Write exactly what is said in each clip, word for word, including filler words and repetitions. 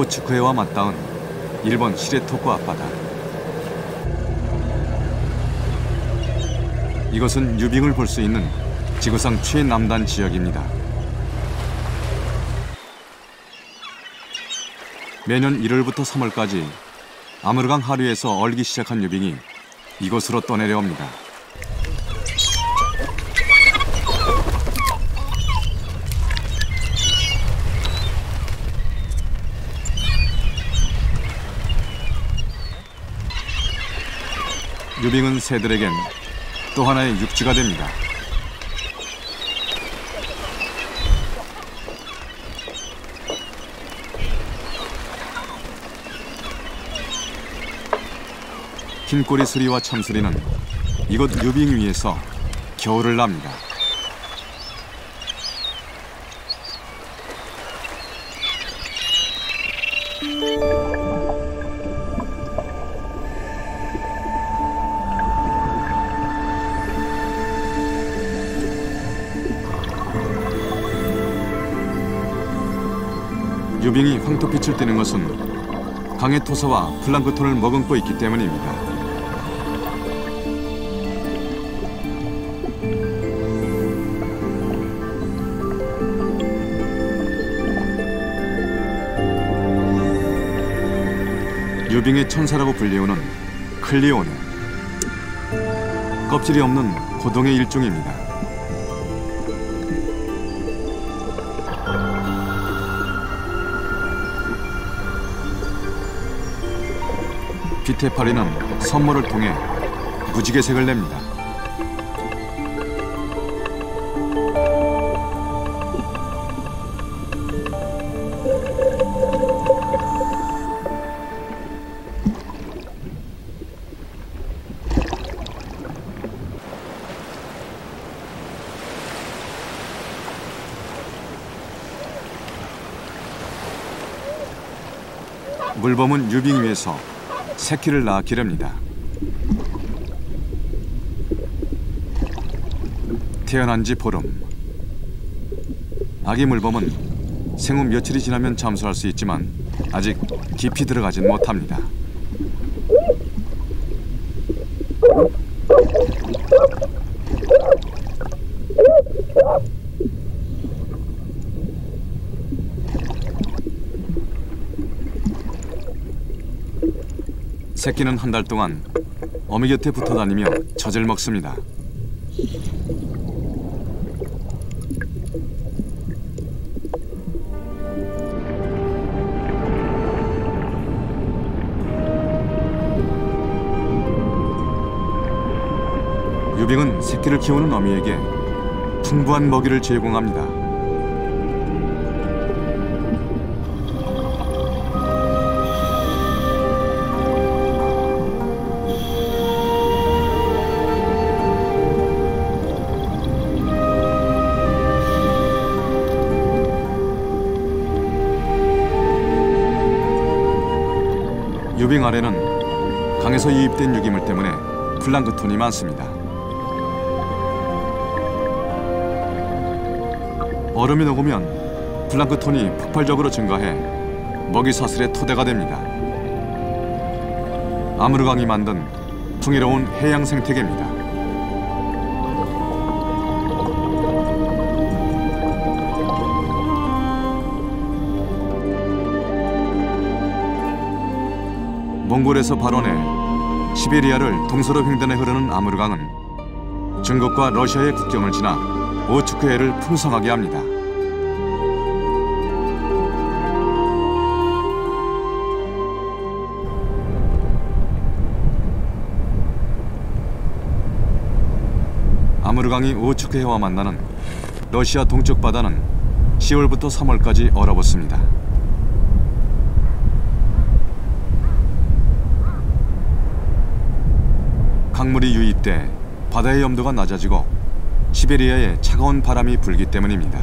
오츠쿠해와 맞닿은 일본 시레토쿠 앞바다. 이것은 유빙을 볼 수 있는 지구상 최남단 지역입니다. 매년 일월부터 삼월까지 아무르강 하류에서 얼기 시작한 유빙이 이곳으로 떠내려옵니다. 유빙은 새들에겐 또 하나의 육지가 됩니다. 흰꼬리 수리와 참수리는 이곳 유빙 위에서 겨울을 납니다. 유빙이 황토빛을 띠는 것은 강의 토사와 플랑크톤을 머금고 있기 때문입니다. 유빙의 천사라고 불리우는 클리오네. 껍질이 없는 고동의 일종입니다. 빛의 파리는 선물을 통해 무지개색을 냅니다. 물범은 유빙 위에서 새끼를 낳아 기릅니다. 태어난 지 보름. 아기 물범은 생후 며칠이 지나면 잠수할 수 있지만 아직 깊이 들어가진 못합니다. 새끼는 한 달 동안 어미 곁에 붙어 다니며 젖을 먹습니다. 유빙은 새끼를 키우는 어미에게 풍부한 먹이를 제공합니다. 유빙 아래는 강에서 유입된 유기물 때문에 플랑크톤이 많습니다. 얼음이 녹으면 플랑크톤이 폭발적으로 증가해 먹이 사슬의 토대가 됩니다. 아무르강이 만든 풍요로운 해양 생태계입니다. 몽골에서 발원해 시베리아를 동서로 횡단해 흐르는 아무르강은 중국과 러시아의 국경을 지나 오츠쿠해를 풍성하게 합니다. 아무르강이 오츠쿠해와 만나는 러시아 동쪽 바다는 시월부터 삼월까지 얼어붙습니다. 강물이 유입돼 바다의 염도가 낮아지고 시베리아에 차가운 바람이 불기 때문입니다.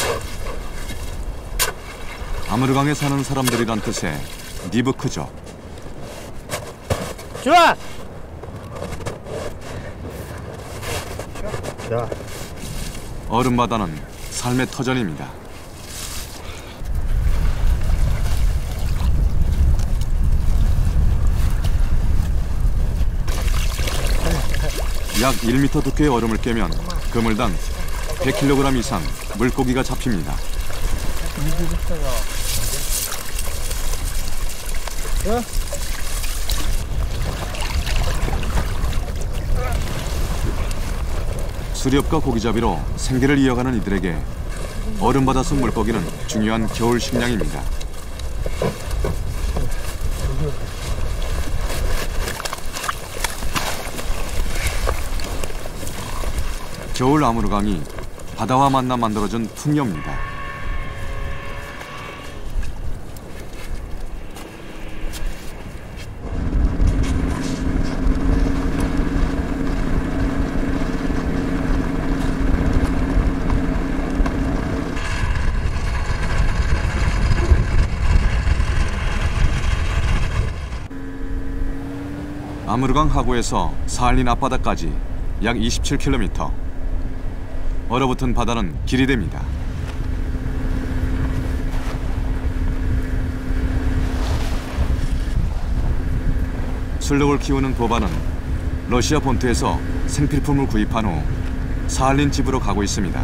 아무르강에 사는 사람들이란 뜻의 니브크족, Все? Да. 얼음바다는 삶의 터전입니다. 약 일 미터 두께의 얼음을 깨면 그물당 백 킬로그램 이상 물고기가 잡힙니다. 수렵과 고기잡이로 생계를 이어가는 이들에게 얼음바다 속 물고기는 중요한 겨울 식량입니다. 겨울 아무르강이 바다와 만나 만들어준 풍요입니다. 아무르강 하구에서 사할린 앞바다까지 약 이십칠 킬로미터. 얼어붙은 바다는 길이 됩니다. 술록을 키우는 보바는 러시아 본토에서 생필품을 구입한 후 사할린 집으로 가고 있습니다.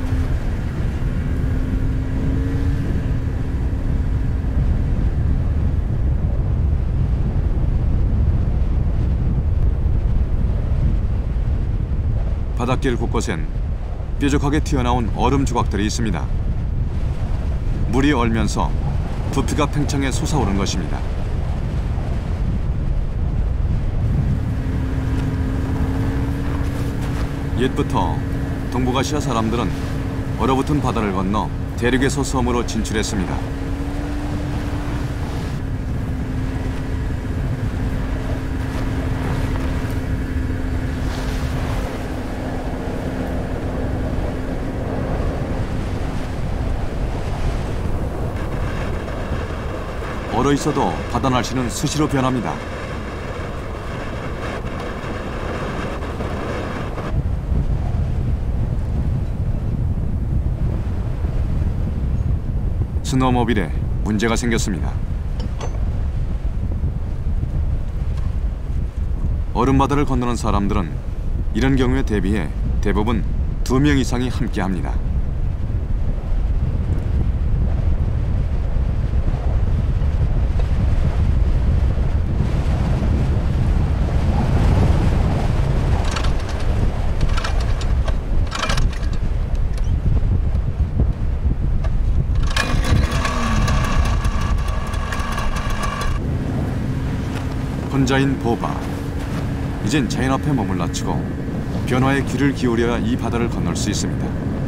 바닷길 곳곳엔 뾰족하게 튀어나온 얼음 조각들이 있습니다. 물이 얼면서 부피가 팽창해 솟아오른 것입니다. 옛부터 동북아시아 사람들은 얼어붙은 바다를 건너 대륙에서 섬으로 진출했습니다. 얼어 있어도 바다 날씨는 수시로 변합니다. 스노모빌에 문제가 생겼습니다. 얼음바다를 건너는 사람들은 이런 경우에 대비해 대부분 두 명 이상이 함께합니다. 혼자인 보바. 이젠 자연 앞에 몸을 낮추고 변화의 귀를 기울여야 이 바다를 건널 수 있습니다.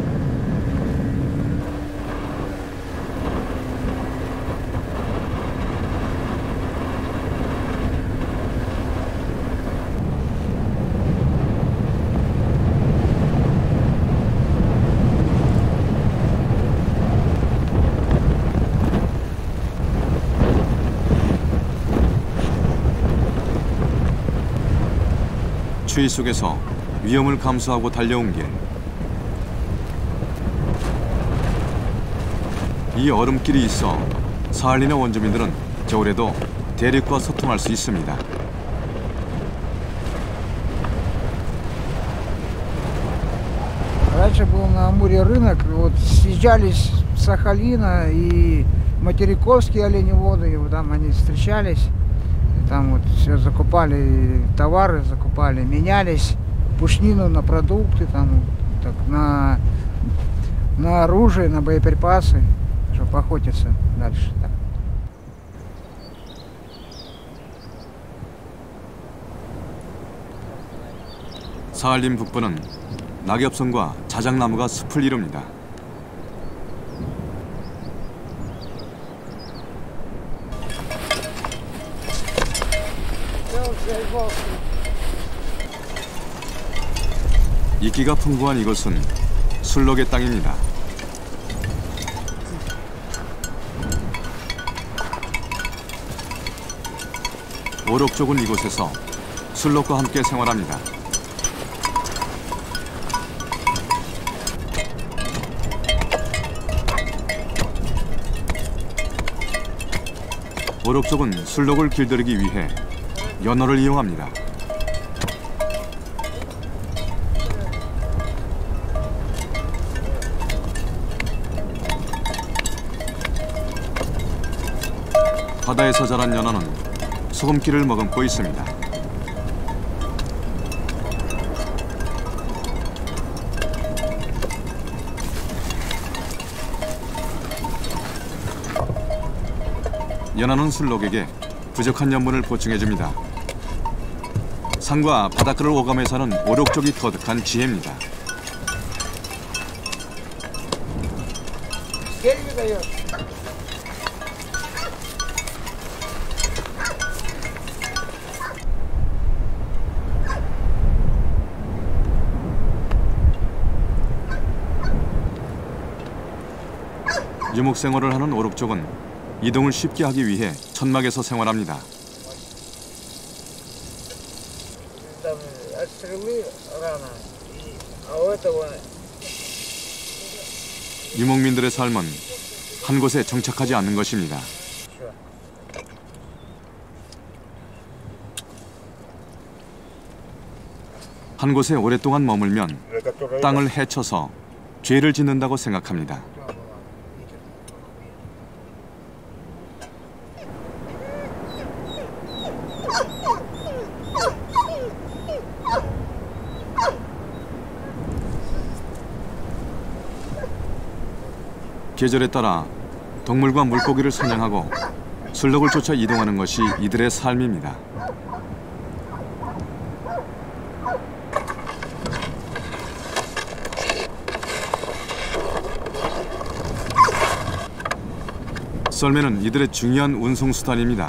추위 속에서 위험을 감수하고 달려온 길. 이 얼음길이 있어 사할린의 원주민들은 겨울에도 대륙과 소통할 수 있습니다. Раньше был на Амуре рынок, вот съезжались с Сахалина и материковские оленеводы, и там они встречались. Там вот все закупали товары, закупали, менялись, пушнину на продукты, там, так, на, на оружие, на боеприпасы, чтобы охотиться дальше. Так. 사할린 북부는 낙엽송과 자작나무가 숲을 이룹니다. 이끼가 풍부한 이곳은 술록의 땅입니다. 오록 좁은 이곳에서 술록과 함께 생활합니다. 오록족은 술록을 길들이기 위해 연어를 이용합니다. 바다에서 자란 연어는 소금기를 머금고 있습니다. 연어는 술록에게 부족한 염분을 보충해줍니다. 산과 바닷가를 오가며 사는 오록족이 터득한 지혜입니다. 유목 생활을 하는 오록족은 이동을 쉽게 하기 위해 천막에서 생활합니다. 유목민들의 삶은 한 곳에 정착하지 않는 것입니다. 한 곳에 오랫동안 머물면 땅을 해쳐서 죄를 짓는다고 생각합니다. 계절에 따라 동물과 물고기를 사냥하고 술록을 쫓아 이동하는 것이 이들의 삶입니다. 썰매는 이들의 중요한 운송수단입니다.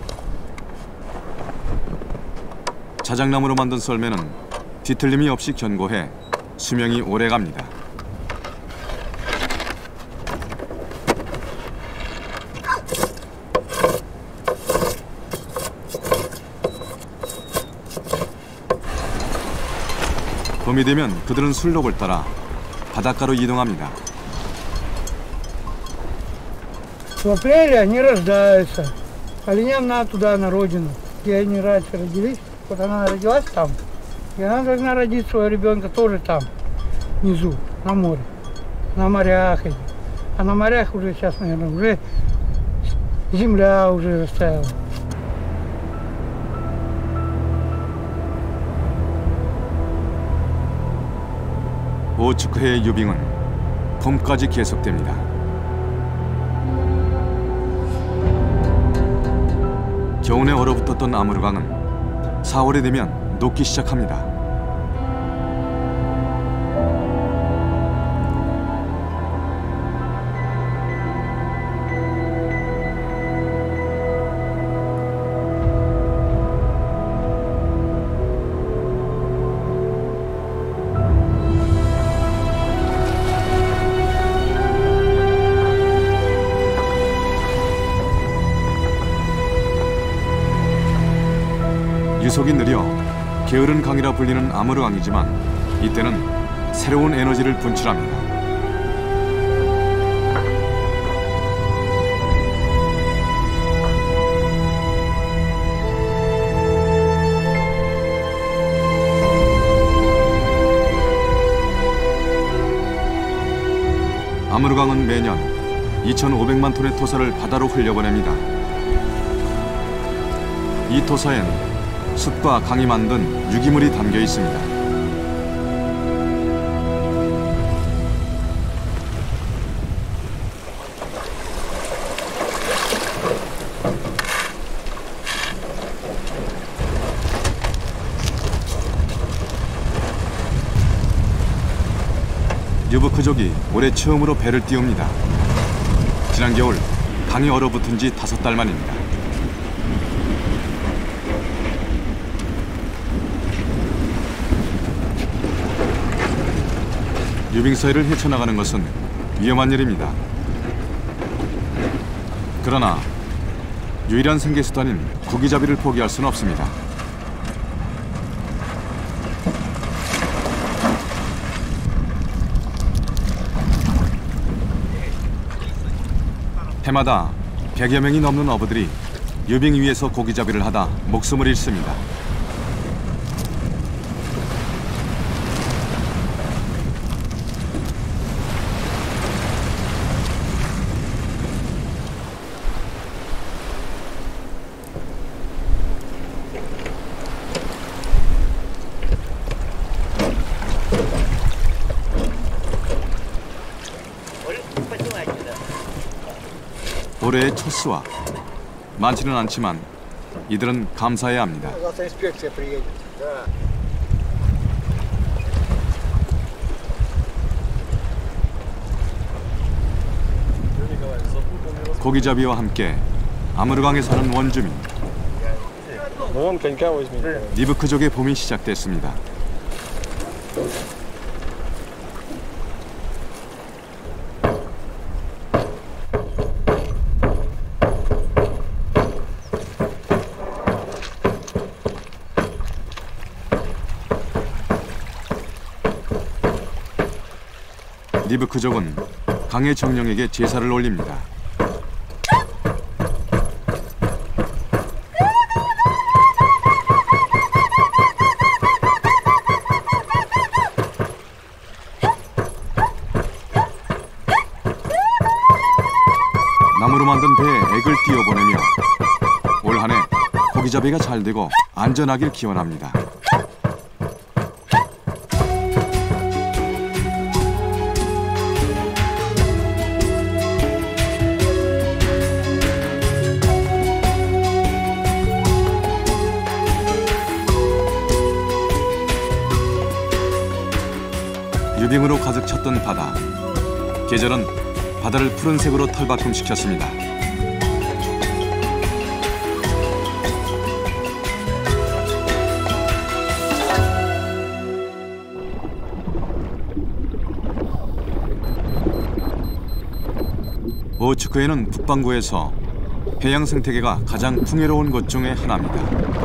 자작나무로 만든 썰매는 뒤틀림이 없이 견고해 수명이 오래갑니다. 봄이 되면 그들은 술록을 따라 바닷가로 이동합니다. В апреле они рождаются. Оленям надо туда, на родину, где они раньше родились. Вот она родилась там. И она должна родить своего ребенка тоже там, внизу, на море. На морях. А на морях уже сейчас, наверное, уже земля уже растаяла. 오츠크해의 유빙은 봄까지 계속됩니다. 겨우내 얼어붙었던 아무르강은 사월이 되면 녹기 시작합니다. 유속이 느려 게으른 강이라 불리는 아무르강이지만 이때는 새로운 에너지를 분출합니다. 아무르강은 매년 이천오백만 톤의 토사를 바다로 흘려보냅니다. 이 토사엔 숲과 강이 만든 유기물이 담겨 있습니다. 유브크족이 올해 처음으로 배를 띄웁니다. 지난 겨울 강이 얼어붙은 지 다섯 달 만입니다. 유빙 사이를 헤쳐나가는 것은 위험한 일입니다. 그러나 유일한 생계수단인 고기잡이를 포기할 수는 없습니다. 해마다 백여 명이 넘는 어부들이 유빙 위에서 고기잡이를 하다 목숨을 잃습니다. 올해의 첫 수확. 많지는 않지만 이들은 감사해야 합니다. 고기잡이와 함께 아무르강에 사는 원주민. 니브크족의 봄이 시작됐습니다. 니브크족은 강의 정령에게 제사를 올립니다. 나무로 만든 배에 액을 띄워보내며 올 한 해 고기잡이가 잘 되고 안전하길 기원합니다. 유빙으로 가득 찼던 바다. 계절은 바다를 푸른색으로 털바꿈시켰습니다. 오츠크해는 북반구에서 해양 생태계가 가장 풍요로운 곳 중에 하나입니다.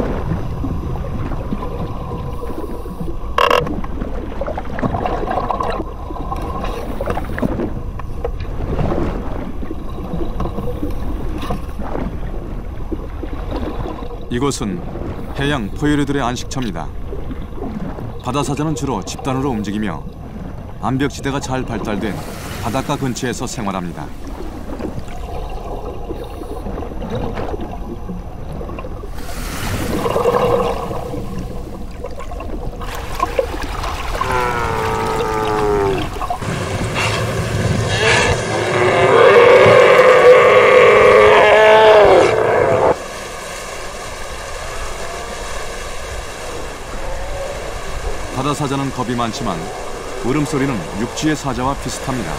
이곳은 해양 포유류들의 안식처입니다. 바다사자는 주로 집단으로 움직이며 암벽지대가 잘 발달된 바닷가 근처에서 생활합니다. 바다사자는 겁이 많지만 울음소리는 육지의 사자와 비슷합니다.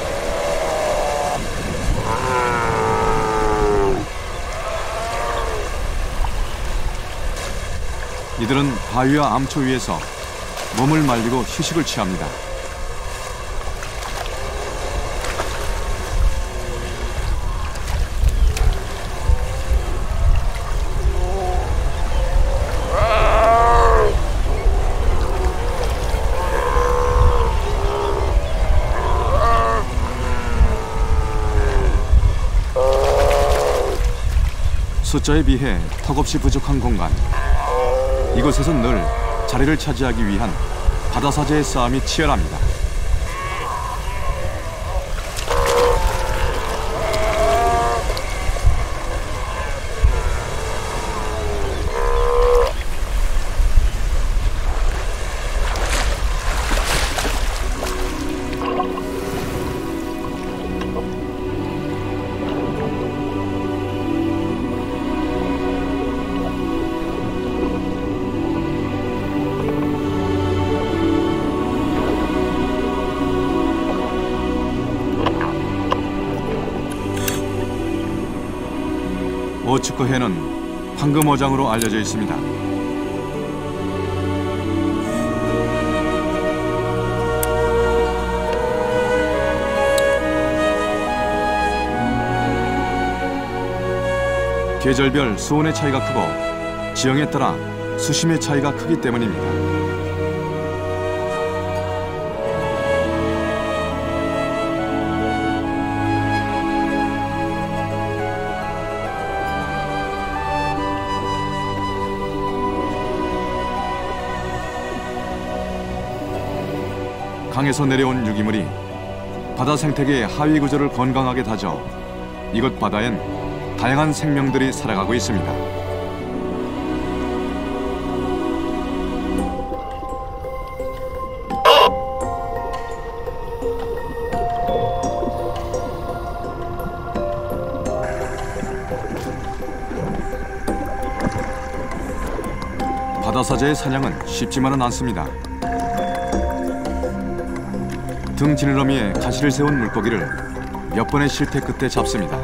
이들은 바위와 암초 위에서 몸을 말리고 휴식을 취합니다. 숫자에 비해 턱없이 부족한 공간. 이곳에선 늘 자리를 차지하기 위한 바다사자의 싸움이 치열합니다. 오츠크해는 황금어장으로 알려져 있습니다. 계절별 수온의 차이가 크고 지형에 따라 수심의 차이가 크기 때문입니다. 강에서 내려온 유기물이 바다 생태계의 하위 구조를 건강하게 다져 이곳 바다엔 다양한 생명들이 살아가고 있습니다. 바다사자의 사냥은 쉽지만은 않습니다. 등 지느러미에 가시를 세운 물고기를 몇 번의 실패 끝에 잡습니다.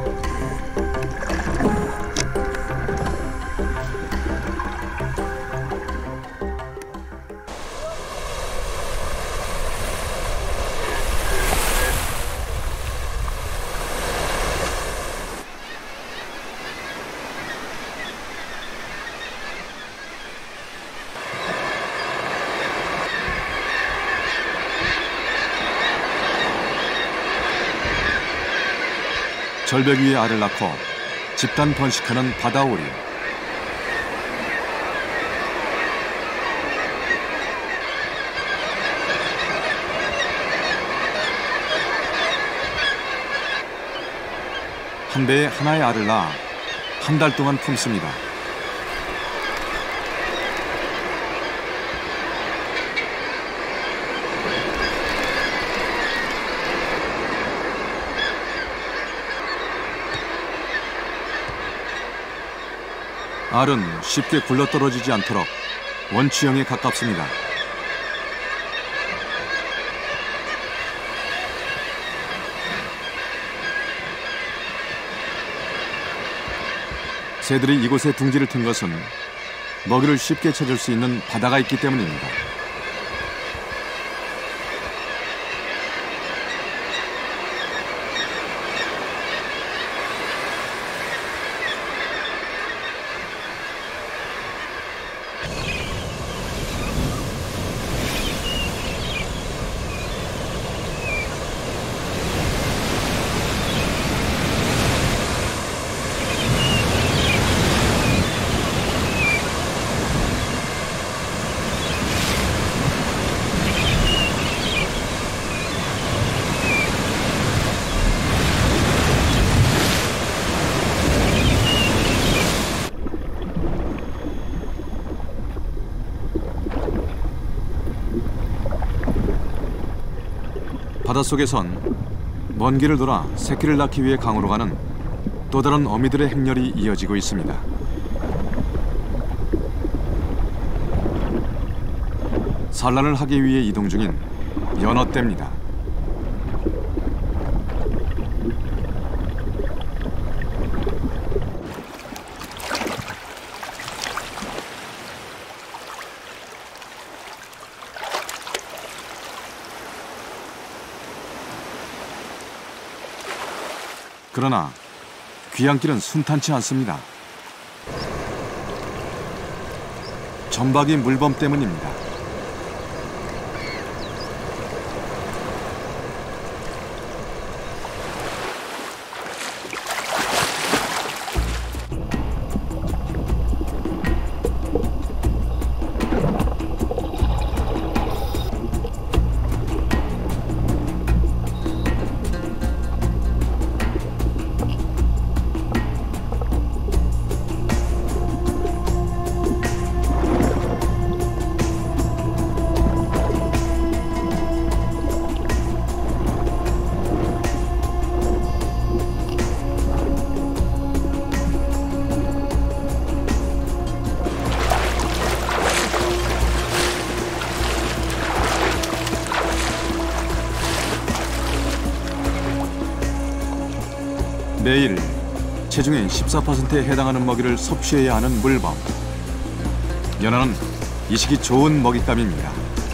절벽 위에 알을 낳고 집단 번식하는 바다오리. 한 배에 하나의 알을 낳아 한 달 동안 품습니다. 알은 쉽게 굴러떨어지지 않도록 원추형에 가깝습니다. 새들이 이곳에 둥지를 튼 것은 먹이를 쉽게 찾을 수 있는 바다가 있기 때문입니다. 바닷속에선 먼 길을 돌아 새끼를 낳기 위해 강으로 가는 또 다른 어미들의 행렬이 이어지고 있습니다. 산란을 하기 위해 이동 중인 연어떼입니다. 그러나 귀향길은 순탄치 않습니다. 점박이 물범 때문입니다. 매일 체중의 십사 퍼센트에 해당하는 먹이를 섭취해야 하는 물범. 연어는 이 시기 좋은 먹잇감입니다.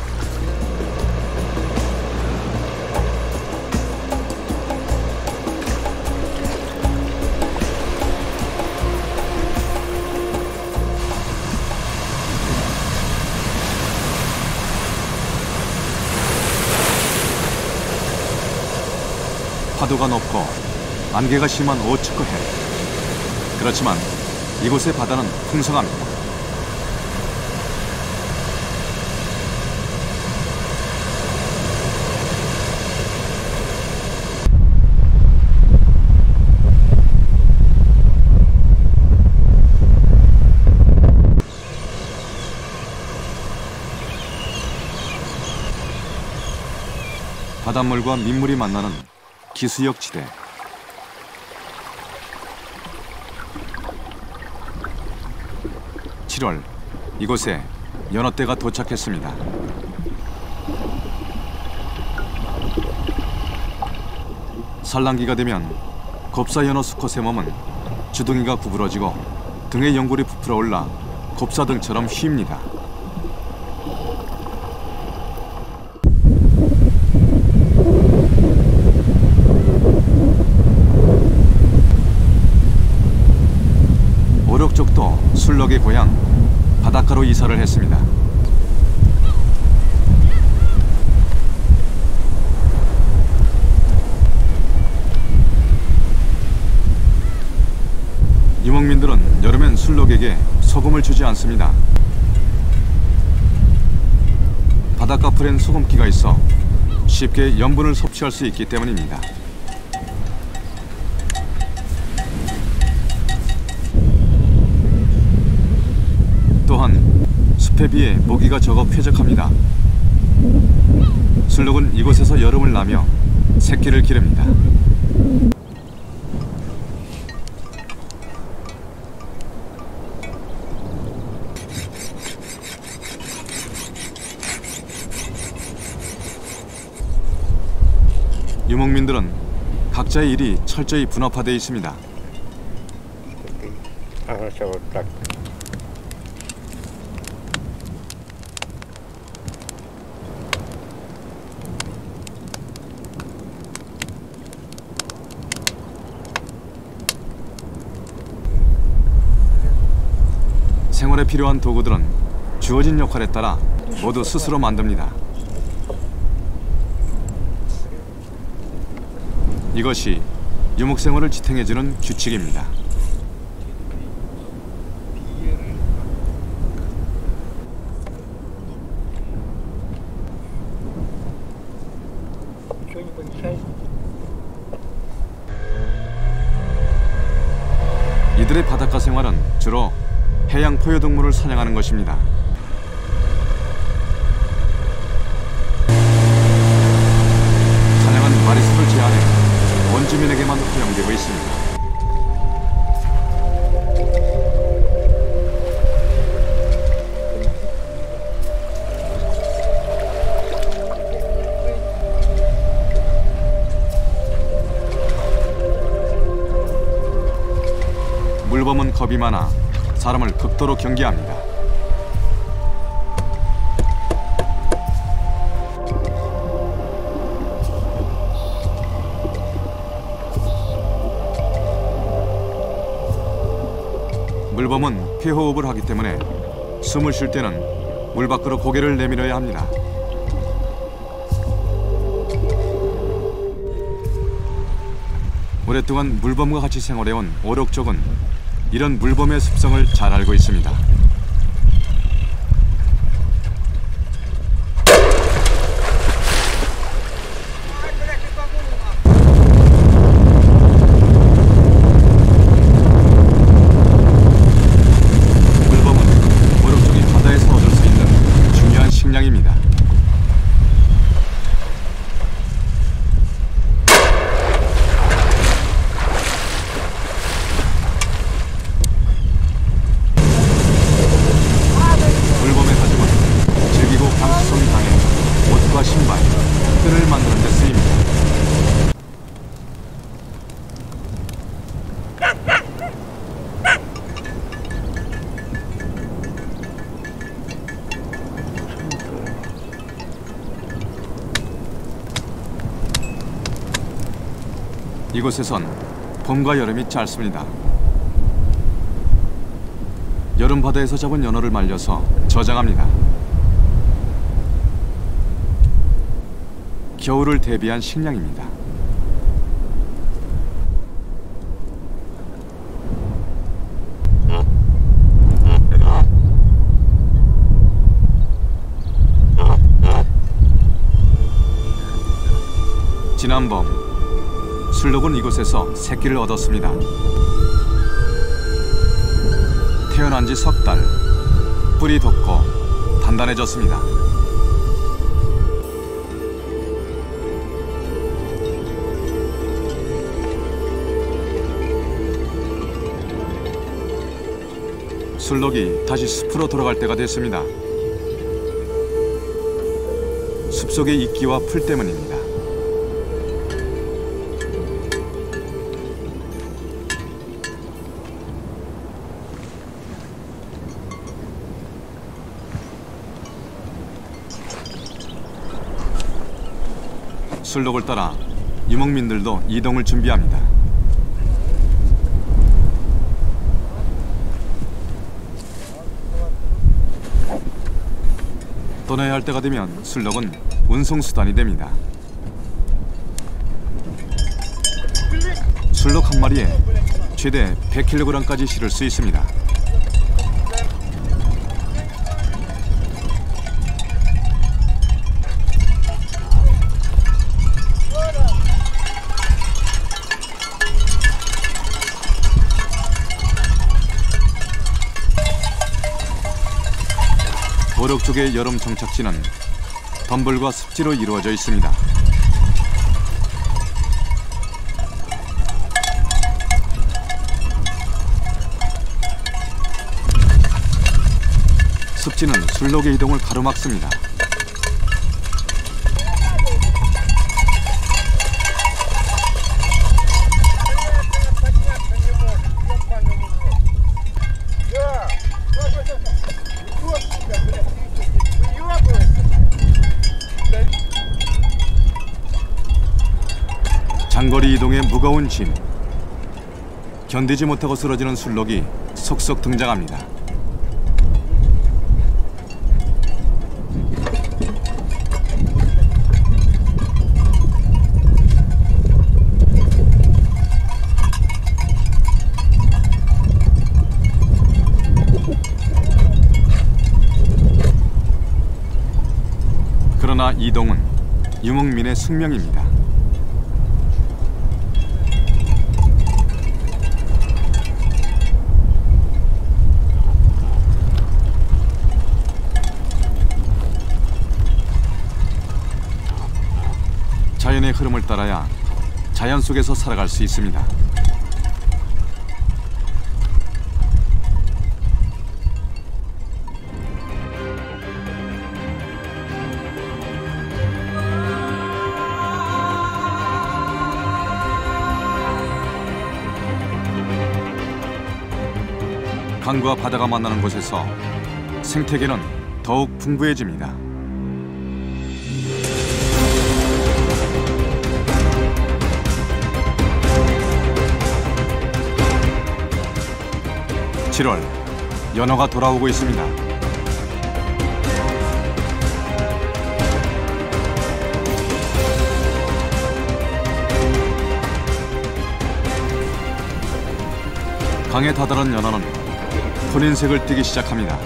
파도가 높고 안개가 심한 오츠크해. 그렇지만 이곳의 바다는 풍성합니다. 바닷물과 민물이 만나는 기수역 지대. 칠월, 이곳에 연어떼가 도착했습니다. 산란기가 되면 곱사 연어 수컷의 몸은 주둥이가 구부러지고 등의 연골이 부풀어 올라 곱사등처럼 휩니다. 오력족도 술럭의 고향 바닷가로 이사를 했습니다. 유목민들은 여름엔 술럭에게 소금을 주지 않습니다. 바닷가 풀엔 소금기가 있어 쉽게 염분을 섭취할 수 있기 때문입니다. 또한 숲에 비해 모기가 적어 쾌적합니다. 술럭은 이곳에서 여름을 나며 새끼를 기릅니다. 유목민들은 각자의 일이 철저히 분업화되어 있습니다. 생활에 필요한 도구들은 주어진 역할에 따라 모두 스스로 만듭니다. 이것이 유목생활을 지탱해주는 규칙입니다. 이들의 바닷가 생활은 주로 해양 포유동물을 사냥하는 것입니다. 사냥한 마리수를 제한해 원주민에게만 허용되고 있습니다. 물범은 겁이 많아 사람을 극도로 경계합니다. 물범은 폐호흡을 하기 때문에 숨을 쉴 때는 물 밖으로 고개를 내밀어야 합니다. 오랫동안 물범과 같이 생활해온 오력족은 이런 물범의 습성을 잘 알고 있습니다. 물범은 오력족이 바다에서 얻을 수 있는 중요한 식량입니다. 신발, 끈을 만드는 데 쓰입니다. 이곳에선 봄과 여름이 짧습니다. 여름 바다에서 잡은 연어를 말려서 저장합니다. 겨울을 대비한 식량입니다. 지난 봄, 술록은 이곳에서 새끼를 얻었습니다. 태어난 지 석 달, 뿔이 돋고 단단해졌습니다. 술록이 다시 숲으로 돌아갈 때가 됐습니다. 숲속의 이끼와 풀 때문입니다. 술록을 따라 유목민들도 이동을 준비합니다. 떠나야 할 때가 되면 술록은 운송수단이 됩니다. 술록 한 마리에 최대 백 킬로그램까지 실을 수 있습니다. 보록 쪽의 여름 정착지는 덤불과 습지로 이루어져 있습니다. 습지는 술록의 이동을 가로막습니다. 장거리 이동의 무거운 짐. 견디지 못하고 쓰러지는 술록이 속속 등장합니다. 그러나 이동은 유목민의 숙명입니다. 자연의 흐름을 따라야 자연 속에서 살아갈 수 있습니다. 강과 바다가 만나는 곳에서 생태계는 더욱 풍부해집니다. 칠월, 연어가 돌아오고 있습니다. 강에 다다른 연어는 혼인색을 띠기 시작합니다.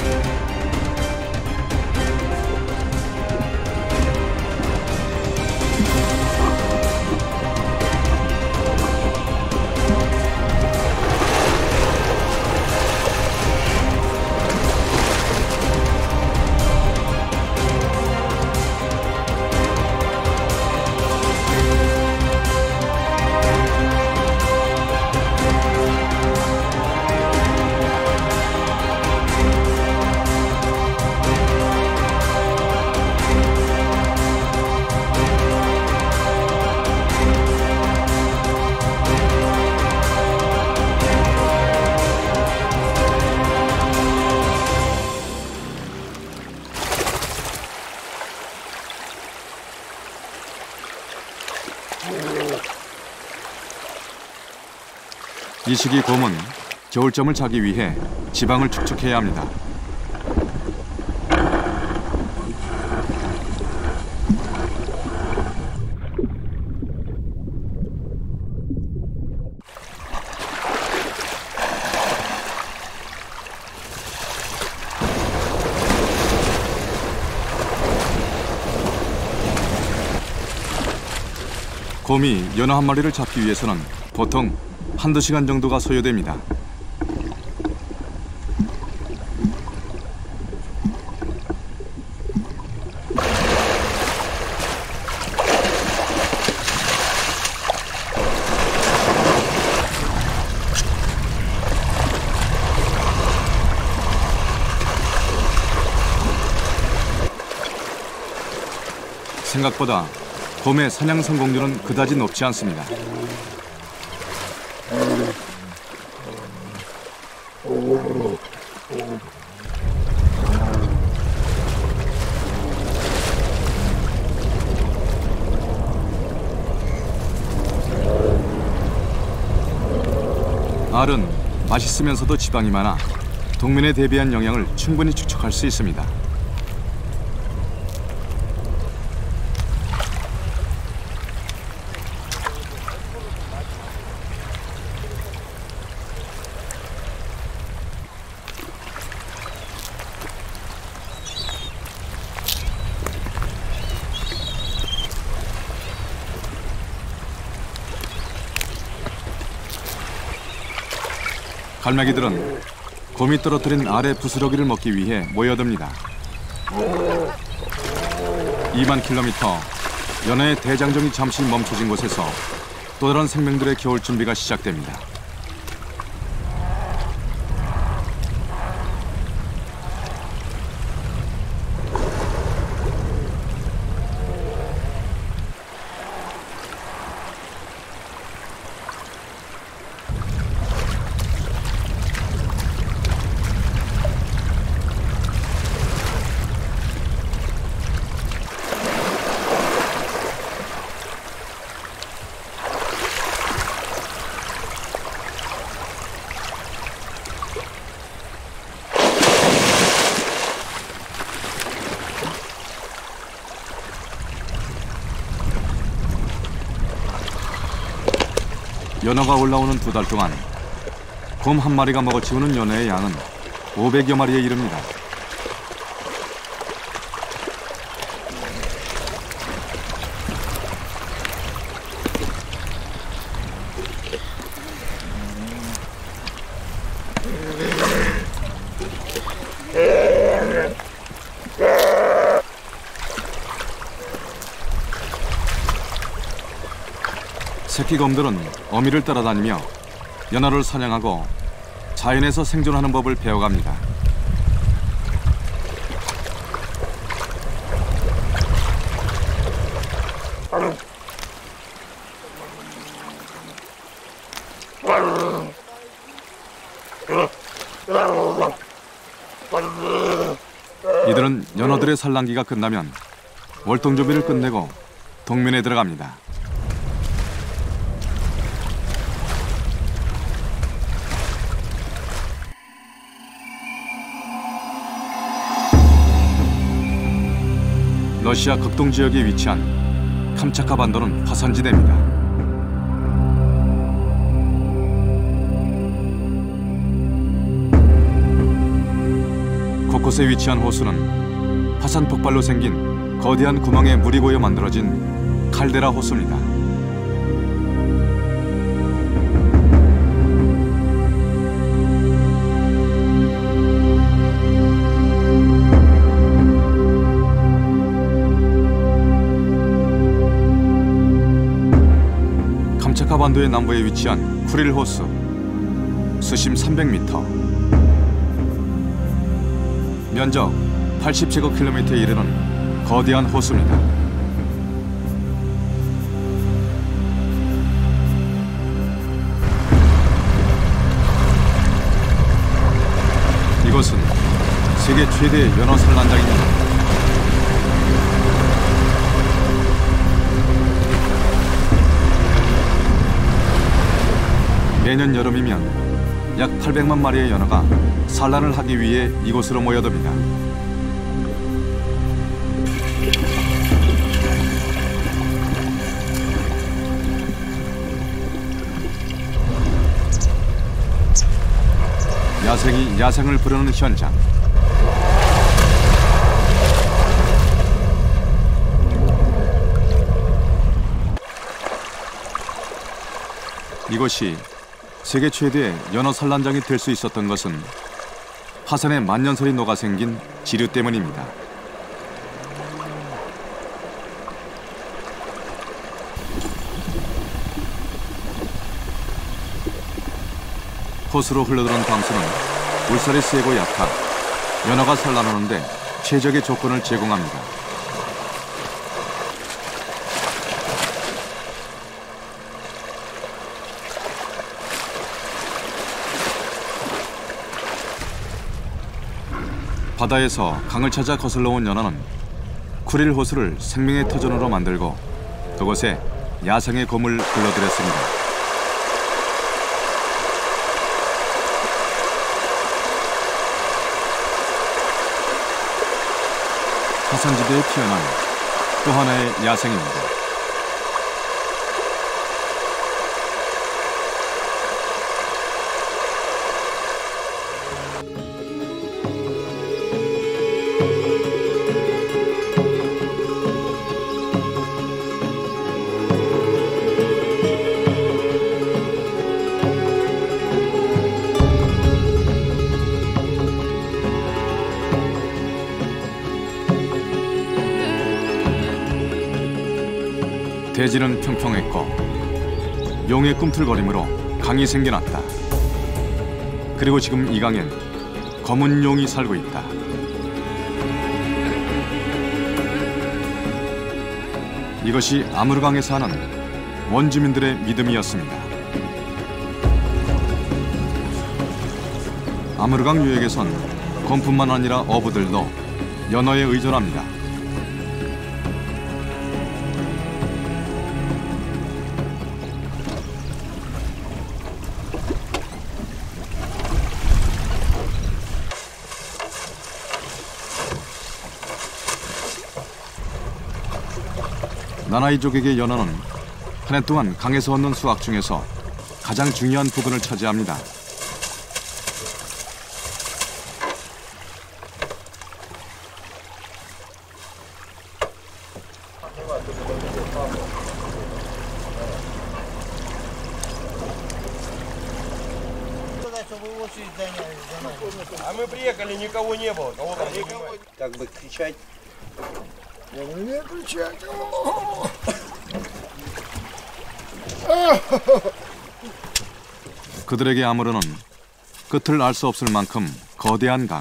이 시기 곰은 겨울잠을 자기 위해 지방을 축축해야 합니다. 곰이 연어 한 마리를 잡기 위해서는 보통 한두 시간 정도가 소요됩니다. 생각보다 곰의 사냥 성공률은 그다지 높지 않습니다. 알은 맛있으면서도 지방이 많아 동면에 대비한 영양을 충분히 축적할 수 있습니다. 갈매기들은 곰이 떨어뜨린 알의 부스러기를 먹기 위해 모여듭니다. 이만 킬로미터, 연어의 대장정이 잠시 멈춰진 곳에서 또 다른 생명들의 겨울 준비가 시작됩니다. 연어가 올라오는 두 달 동안 곰 한 마리가 먹어치우는 연어의 양은 오백여 마리에 이릅니다. 새끼곰들은 어미를 따라다니며 연어를 사냥하고 자연에서 생존하는 법을 배워갑니다. 이들은 연어들의 산란기가 끝나면 월동 준비를 끝내고 동면에 들어갑니다. 러시아 극동 지역에 위치한 캄차카 반도는 화산지대입니다. 곳곳에 위치한 호수는 화산 폭발로 생긴 거대한 구멍에 물이 고여 만들어진 칼데라 호수입니다. 캄차카 반도의 남부에 위치한 쿠릴 호수, 수심 삼백 미터, 면적 팔십 제곱킬로미터에 이르는 거대한 호수입니다. 이곳은 세계 최대의 연어 산란장입니다. 매년 여름이면 약 팔백만 마리의 연어가 산란을 하기 위해 이곳으로 모여듭니다. 야생이 야생을 부르는 현장. 이곳이 세계 최대의 연어 산란장이 될 수 있었던 것은 화산에 만년설이 녹아 생긴 지류 때문입니다. 호수로 흘러들어온 방수는 물살이 세고 얕아 연어가 산란하는데 최적의 조건을 제공합니다. 바다에서 강을 찾아 거슬러 온 연어는 쿠릴 호수를 생명의 터전으로 만들고 그곳에 야생의 곰을 불러들였습니다. 화산지대에 피어난 또 하나의 야생입니다. 대지는 평평했고 용의 꿈틀거림으로 강이 생겨났다. 그리고 지금 이 강엔 검은 용이 살고 있다. 이것이 아무르강에 사는 원주민들의 믿음이었습니다. 아무르강 유역에선 곰뿐만 아니라 어부들도 연어에 의존합니다. 나나이족에게 연어는 한 해 동안 강에서 얻는 수확 중에서 가장 중요한 부분을 차지합니다. А мы приехали, никого не было. Кого-то Как бы кричать. не кричать. 그들에게 아무르는 끝을 알 수 없을 만큼 거대한 강.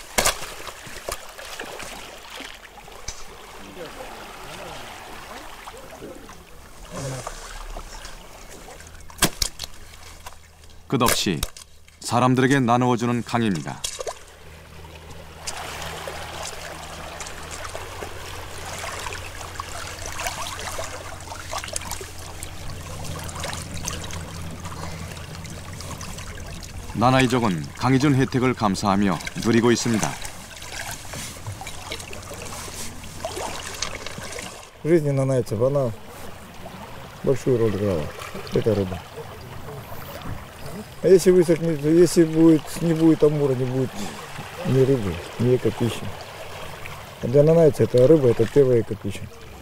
끝없이 사람들에게 나누어주는 강입니다. 나나이족은 강이 준 혜택을 감사하며 누리고 있습니다. В жизни нанайцев она большую роль играла, эта рыба. А если высохнет, если будет, не будет амура, не будет ни рыбы, ни экопищи. А для нанайца это рыба, это первая экопища.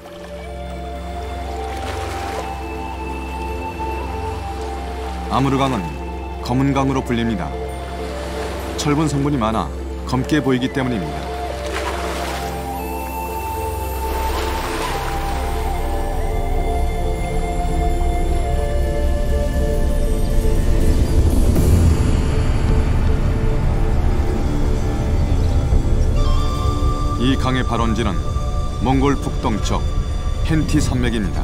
아무르강은 검은 강으로 불립니다. 철분 성분이 많아 검게 보이기 때문입니다. 이 강의 발원지는 몽골 북동쪽 헨티 산맥입니다.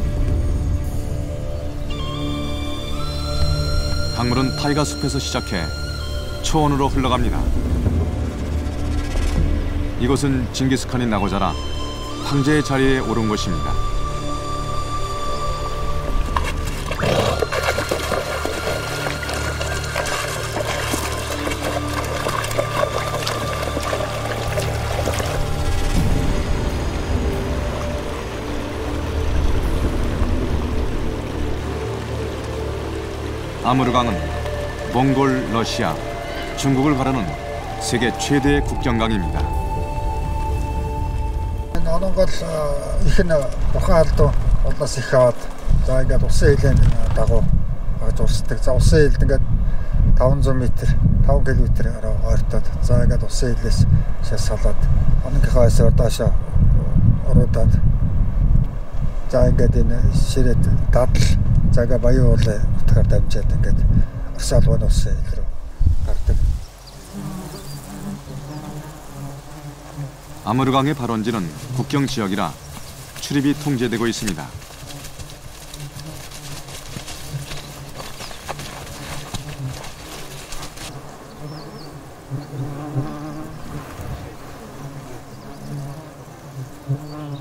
강물은 타이가 숲에서 시작해 초원으로 흘러갑니다. 이곳은 징기스칸이 나고 자라 황제의 자리에 오른 곳입니다. 아무르강은 몽골, 러시아, 중국을 가르는 세계 최대의 국경강입니다. Оногол их нь бурхан алдуу улаас их аваад за ингээд усан хилийн дагуу агж урсдаг. За усан хилд ингээд таван зуун метр, таван километр ойртоод за ингээд усан хилээс шас салаад оныхоо эсээр доошоо оруудаад за ингээд энэ ширээд дадал за ингээд баян уулын утгаар дамжаад ингээд Орсалгын усан хил рүү гардаг. 아무르강의 발원지는 국경 지역이라 출입이 통제되고 있습니다.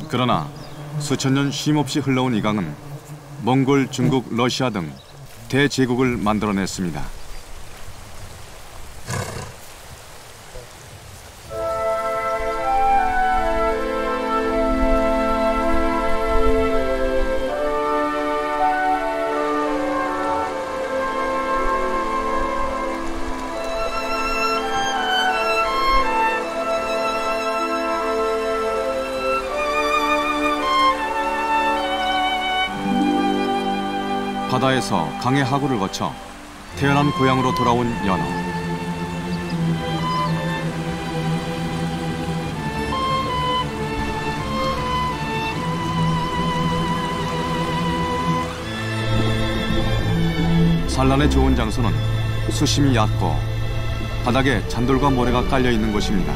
그러나 수천 년 쉼없이 흘러온 이 강은 몽골, 중국, 러시아 등 대제국을 만들어냈습니다. 바다에서 강의 하구를 거쳐 태어난 고향으로 돌아온 연어. 산란에 좋은 장소는 수심이 얕고 바닥에 잔돌과 모래가 깔려 있는 곳입니다.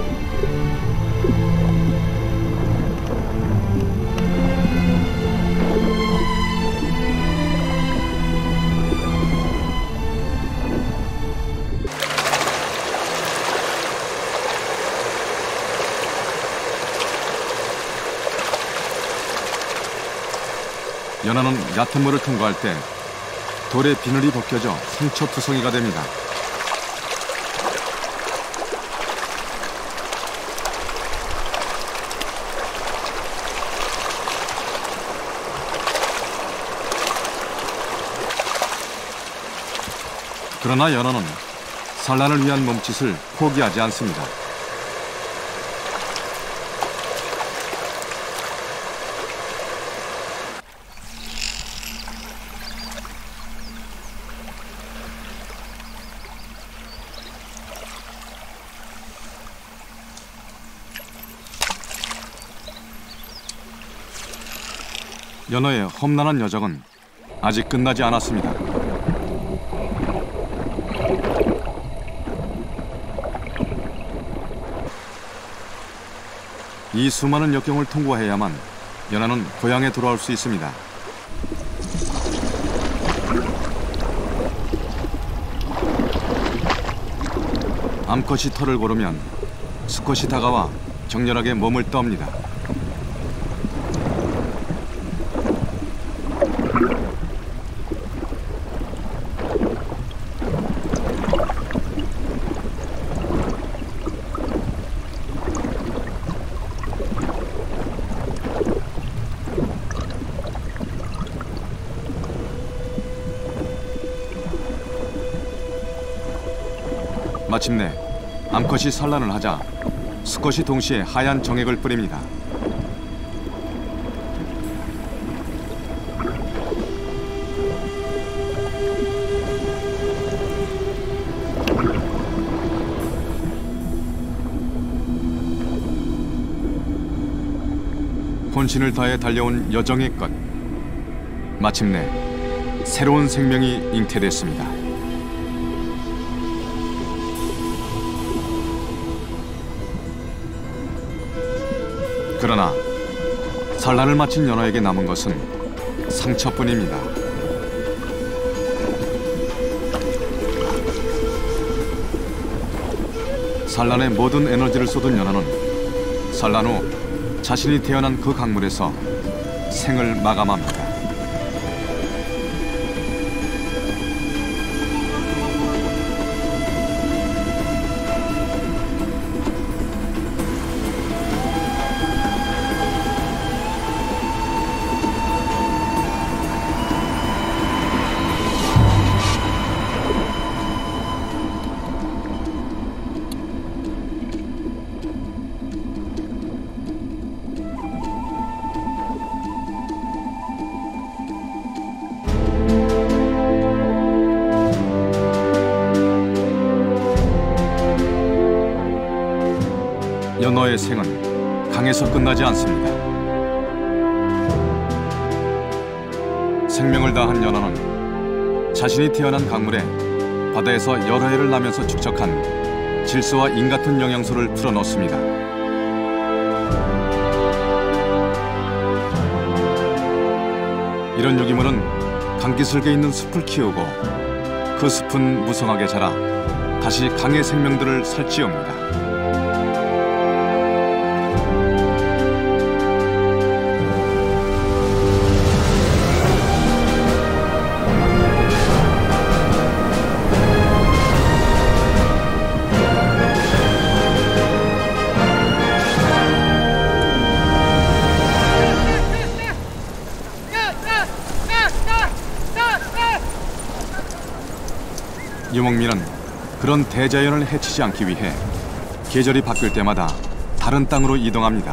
연어는 얕은 물을 통과할 때 돌에 비늘이 벗겨져 상처투성이가 됩니다. 그러나 연어는 산란을 위한 몸짓을 포기하지 않습니다. 연어의 험난한 여정은 아직 끝나지 않았습니다. 이 수많은 역경을 통과해야만 연어는 고향에 돌아올 수 있습니다. 암컷이 털을 고르면 수컷이 다가와 격렬하게 몸을 떱니다. 마침내 암컷이 산란을 하자 수컷이 동시에 하얀 정액을 뿌립니다. 혼신을 다해 달려온 여정의 끝. 마침내 새로운 생명이 잉태됐습니다. 그러나 산란을 마친 연어에게 남은 것은 상처뿐입니다. 산란에 모든 에너지를 쏟은 연어는 산란 후 자신이 태어난 그 강물에서 생을 마감합니다. 연어의 생은 강에서 끝나지 않습니다. 생명을 다한 연어는 자신이 태어난 강물에 바다에서 여러 해를 나면서 축적한 질소와 인 같은 영양소를 풀어넣습니다. 이런 유기물은 강기슭에 있는 숲을 키우고 그 숲은 무성하게 자라 다시 강의 생명들을 살찌웁니다. 유목민은 그런 대자연을 해치지 않기 위해 계절이 바뀔 때마다 다른 땅으로 이동합니다.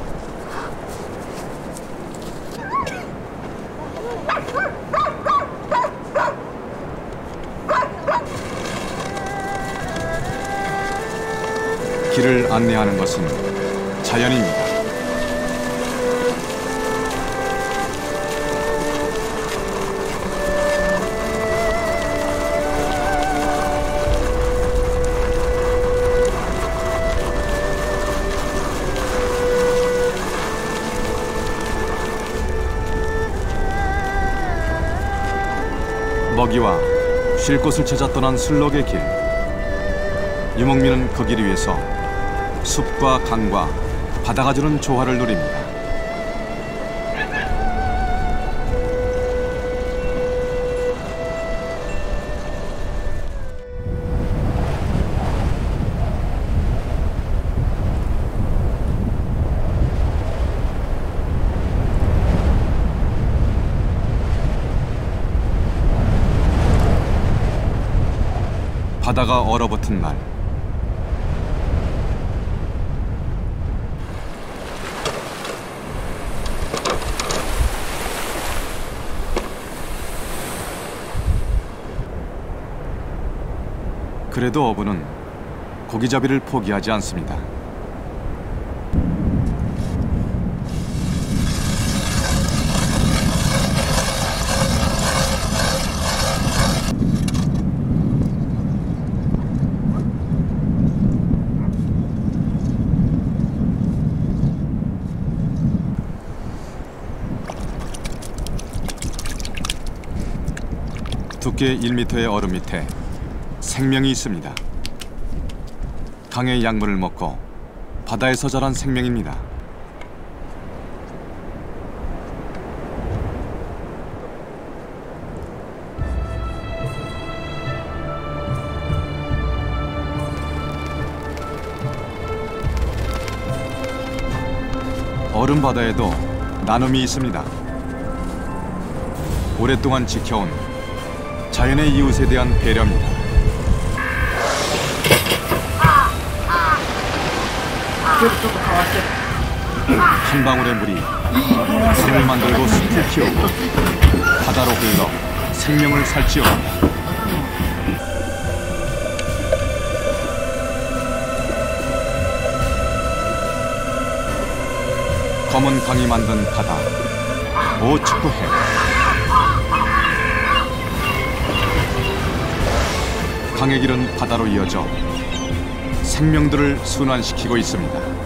길을 안내하는 것은 자연입니다. 먹이와 쉴 곳을 찾아 떠난 술록의 길. 유목민은 그 길 위에서 숲과 강과 바다가 주는 조화를 누립니다. 바다가 얼어붙은 날, 그래도 어부는 고기잡이를 포기하지 않습니다. 두께 일 미터의 얼음 밑에 생명이 있습니다. 강의 약물을 먹고 바다에서 자란 생명입니다. 얼음 바다에도 나눔이 있습니다. 오랫동안 지켜온 자연의 이웃에 대한 배려입니다. 한 방울의 물이 산을 만들고 숲을 키우고 바다로 흘러 생명을 살찌워간다. 검은 강이 만든 바다, 오축구해. 강의 길은 바다로 이어져 생명들을 순환시키고 있습니다.